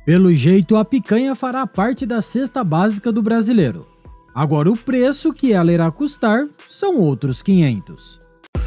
Pelo jeito, a picanha fará parte da cesta básica do brasileiro. Agora o preço que ela irá custar são outros 500.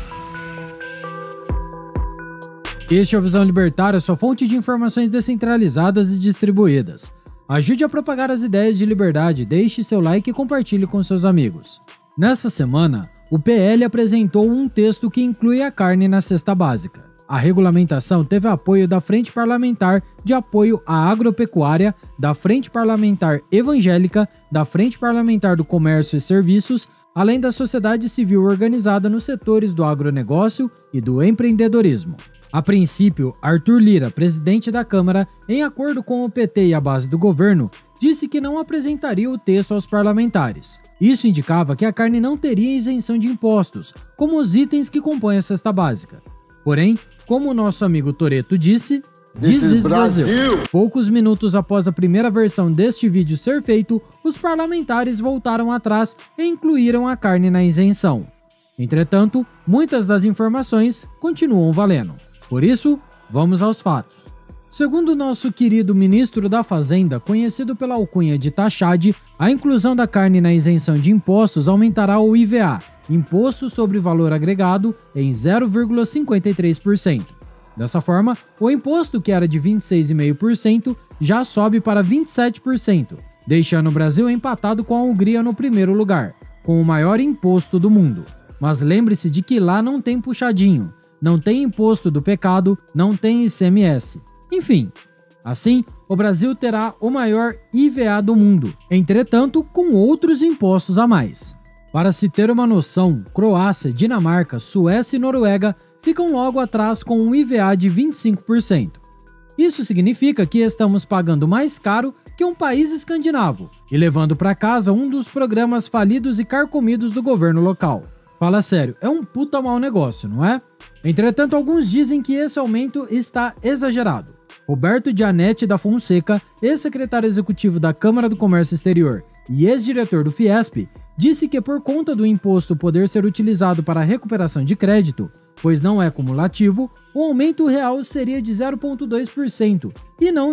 Este é o Visão Libertária, sua fonte de informações descentralizadas e distribuídas. Ajude a propagar as ideias de liberdade, deixe seu like e compartilhe com seus amigos. Nessa semana, o PL apresentou um texto que inclui a carne na cesta básica. A regulamentação teve apoio da Frente Parlamentar de Apoio à Agropecuária, da Frente Parlamentar Evangélica, da Frente Parlamentar do Comércio e Serviços, além da sociedade civil organizada nos setores do agronegócio e do empreendedorismo. A princípio, Arthur Lira, presidente da Câmara, em acordo com o PT e a base do governo, disse que não apresentaria o texto aos parlamentares. Isso indicava que a carne não teria isenção de impostos, como os itens que compõem a cesta básica. Porém, como o nosso amigo Toretto disse, This is Brasil. Poucos minutos após a primeira versão deste vídeo ser feito, os parlamentares voltaram atrás e incluíram a carne na isenção. Entretanto, muitas das informações continuam valendo. Por isso, vamos aos fatos. Segundo o nosso querido ministro da Fazenda, conhecido pela alcunha de Taxade, a inclusão da carne na isenção de impostos aumentará o IVA, Imposto sobre Valor Agregado, em 0,53%. Dessa forma, o imposto que era de 26,5% já sobe para 27%, deixando o Brasil empatado com a Hungria no primeiro lugar, com o maior imposto do mundo. Mas lembre-se de que lá não tem puxadinho, não tem imposto do pecado, não tem ICMS. Enfim, assim, o Brasil terá o maior IVA do mundo, entretanto, com outros impostos a mais. Para se ter uma noção, Croácia, Dinamarca, Suécia e Noruega ficam logo atrás com um IVA de 25%. Isso significa que estamos pagando mais caro que um país escandinavo e levando para casa um dos programas falidos e carcomidos do governo local. Fala sério, é um puta mau negócio, não é? Entretanto, alguns dizem que esse aumento está exagerado. Roberto Gianetti da Fonseca, ex-secretário executivo da Câmara do Comércio Exterior e ex-diretor do Fiesp, disse que por conta do imposto poder ser utilizado para a recuperação de crédito, pois não é cumulativo, o aumento real seria de 0,2% e não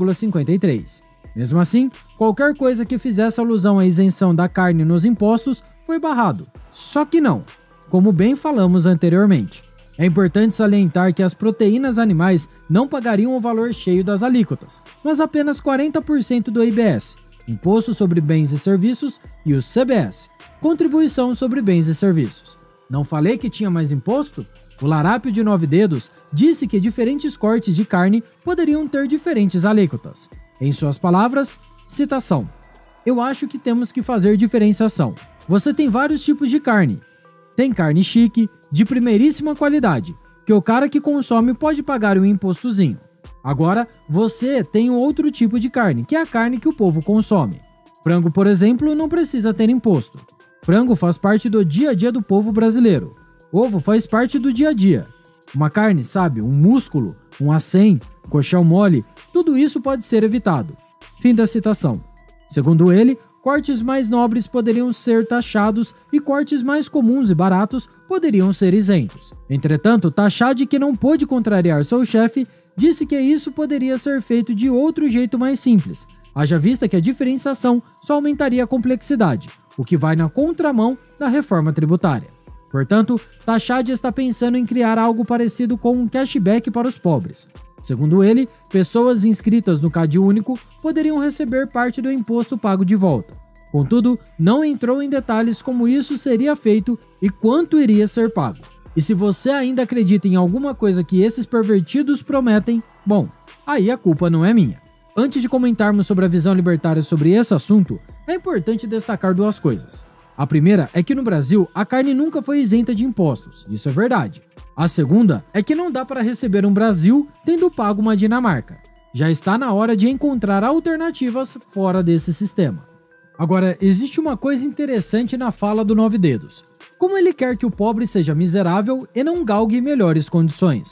0,53%. Mesmo assim, qualquer coisa que fizesse alusão à isenção da carne nos impostos foi barrado. Só que não, como bem falamos anteriormente. É importante salientar que as proteínas animais não pagariam o valor cheio das alíquotas, mas apenas 40% do IBS, Imposto sobre Bens e Serviços, e o CBS, Contribuição sobre Bens e Serviços. Não falei que tinha mais imposto? O Larápio de 9 Dedos disse que diferentes cortes de carne poderiam ter diferentes alíquotas. Em suas palavras, citação: "Eu acho que temos que fazer diferenciação. Você tem vários tipos de carne. Tem carne chique, de primeiríssima qualidade, que o cara que consome pode pagar um impostozinho. Agora, você tem um outro tipo de carne, que é a carne que o povo consome. Frango, por exemplo, não precisa ter imposto. Frango faz parte do dia a dia do povo brasileiro. Ovo faz parte do dia a dia. Uma carne, sabe, um músculo, um acém, coxão mole, tudo isso pode ser evitado." Fim da citação. Segundo ele, cortes mais nobres poderiam ser taxados e cortes mais comuns e baratos poderiam ser isentos. Entretanto, Taxade, que não pôde contrariar seu chefe, disse que isso poderia ser feito de outro jeito mais simples, haja vista que a diferenciação só aumentaria a complexidade, o que vai na contramão da reforma tributária. Portanto, Taxade está pensando em criar algo parecido com um cashback para os pobres. Segundo ele, pessoas inscritas no CadÚnico poderiam receber parte do imposto pago de volta. Contudo, não entrou em detalhes como isso seria feito e quanto iria ser pago. E se você ainda acredita em alguma coisa que esses pervertidos prometem, bom, aí a culpa não é minha. Antes de comentarmos sobre a visão libertária sobre esse assunto, é importante destacar duas coisas. A primeira é que no Brasil a carne nunca foi isenta de impostos, isso é verdade. A segunda é que não dá para receber um Brasil tendo pago uma Dinamarca. Já está na hora de encontrar alternativas fora desse sistema. Agora, existe uma coisa interessante na fala do 9 Dedos. Como ele quer que o pobre seja miserável e não galgue melhores condições.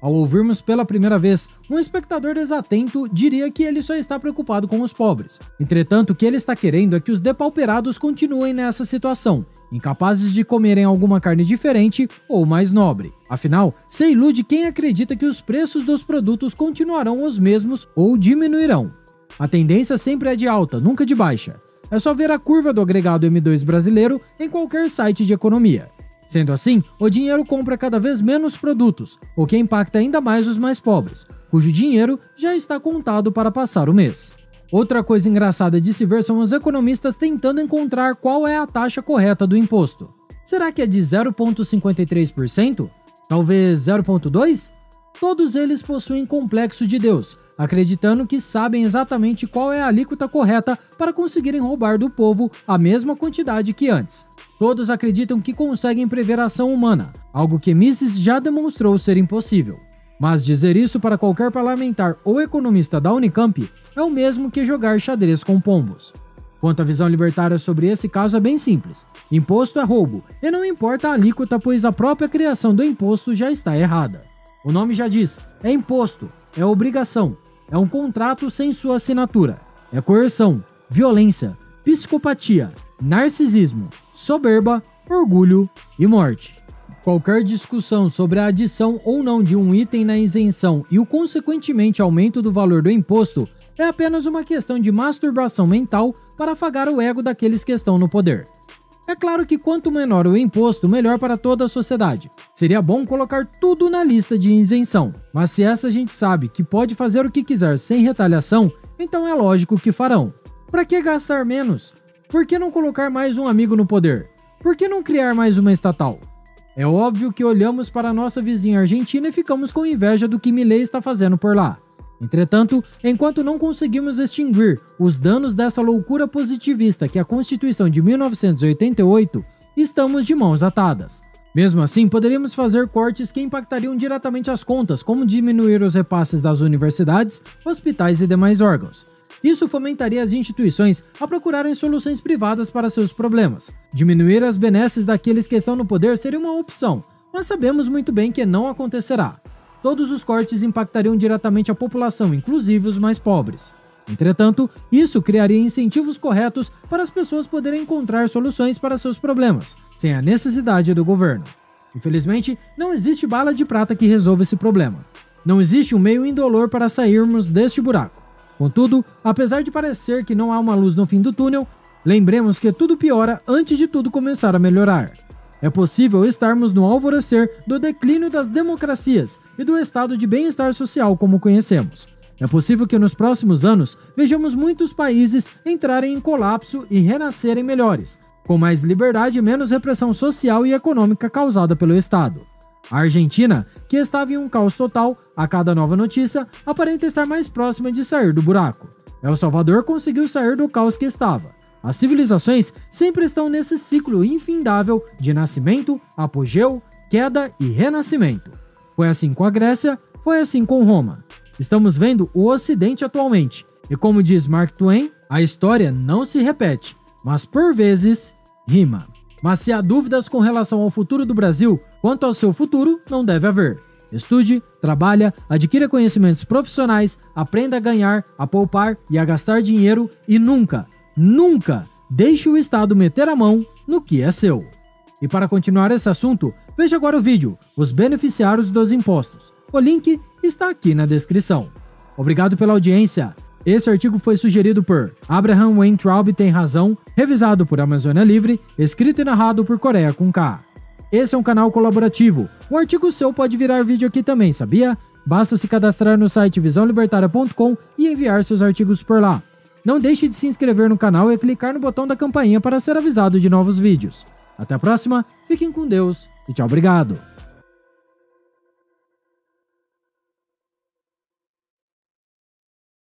Ao ouvirmos pela primeira vez, um espectador desatento diria que ele só está preocupado com os pobres. Entretanto, o que ele está querendo é que os depauperados continuem nessa situação, incapazes de comerem alguma carne diferente ou mais nobre. Afinal, se ilude quem acredita que os preços dos produtos continuarão os mesmos ou diminuirão. A tendência sempre é de alta, nunca de baixa. É só ver a curva do agregado M2 brasileiro em qualquer site de economia. Sendo assim, o dinheiro compra cada vez menos produtos, o que impacta ainda mais os mais pobres, cujo dinheiro já está contado para passar o mês. Outra coisa engraçada de se ver são os economistas tentando encontrar qual é a taxa correta do imposto. Será que é de 0,53%? Talvez 0,2%? Todos eles possuem complexo de Deus, acreditando que sabem exatamente qual é a alíquota correta para conseguirem roubar do povo a mesma quantidade que antes. Todos acreditam que conseguem prever a ação humana, algo que Mises já demonstrou ser impossível. Mas dizer isso para qualquer parlamentar ou economista da Unicamp é o mesmo que jogar xadrez com pombos. Quanto à visão libertária sobre esse caso é bem simples. Imposto é roubo, e não importa a alíquota, pois a própria criação do imposto já está errada. O nome já diz, é imposto, é obrigação, é um contrato sem sua assinatura, é coerção, violência, psicopatia, narcisismo, soberba, orgulho e morte. Qualquer discussão sobre a adição ou não de um item na isenção e o consequentemente aumento do valor do imposto é apenas uma questão de masturbação mental para afagar o ego daqueles que estão no poder. É claro que quanto menor o imposto, melhor para toda a sociedade. Seria bom colocar tudo na lista de isenção, mas se essa gente sabe que pode fazer o que quiser sem retaliação, então é lógico que farão. Para que gastar menos? Por que não colocar mais um amigo no poder? Por que não criar mais uma estatal? É óbvio que olhamos para a nossa vizinha Argentina e ficamos com inveja do que Milei está fazendo por lá. Entretanto, enquanto não conseguimos extinguir os danos dessa loucura positivista que é a Constituição de 1988, estamos de mãos atadas. Mesmo assim, poderíamos fazer cortes que impactariam diretamente as contas, como diminuir os repasses das universidades, hospitais e demais órgãos. Isso fomentaria as instituições a procurarem soluções privadas para seus problemas. Diminuir as benesses daqueles que estão no poder seria uma opção, mas sabemos muito bem que não acontecerá. Todos os cortes impactariam diretamente a população, inclusive os mais pobres. Entretanto, isso criaria incentivos corretos para as pessoas poderem encontrar soluções para seus problemas, sem a necessidade do governo. Infelizmente, não existe bala de prata que resolva esse problema. Não existe um meio indolor para sairmos deste buraco. Contudo, apesar de parecer que não há uma luz no fim do túnel, lembremos que tudo piora antes de tudo começar a melhorar. É possível estarmos no alvorecer do declínio das democracias e do estado de bem-estar social como conhecemos. É possível que nos próximos anos vejamos muitos países entrarem em colapso e renascerem melhores, com mais liberdade e menos repressão social e econômica causada pelo Estado. A Argentina, que estava em um caos total, a cada nova notícia, aparenta estar mais próxima de sair do buraco. El Salvador conseguiu sair do caos que estava. As civilizações sempre estão nesse ciclo infindável de nascimento, apogeu, queda e renascimento. Foi assim com a Grécia, foi assim com Roma. Estamos vendo o Ocidente atualmente, e como diz Mark Twain, a história não se repete, mas por vezes rima. Mas se há dúvidas com relação ao futuro do Brasil, quanto ao seu futuro, não deve haver. Estude, trabalhe, adquira conhecimentos profissionais, aprenda a ganhar, a poupar e a gastar dinheiro e nunca deixe o Estado meter a mão no que é seu. E para continuar esse assunto, veja agora o vídeo Os Beneficiários dos Impostos. O link está aqui na descrição. Obrigado pela audiência. Esse artigo foi sugerido por Abraham Weintraub Tem Razão, revisado por Amazônia Livre, escrito e narrado por Coreia com K. Esse é um canal colaborativo. Um artigo seu pode virar vídeo aqui também, sabia? Basta se cadastrar no site visãolibertaria.com e enviar seus artigos por lá. Não deixe de se inscrever no canal e clicar no botão da campainha para ser avisado de novos vídeos. Até a próxima, fiquem com Deus e tchau, obrigado!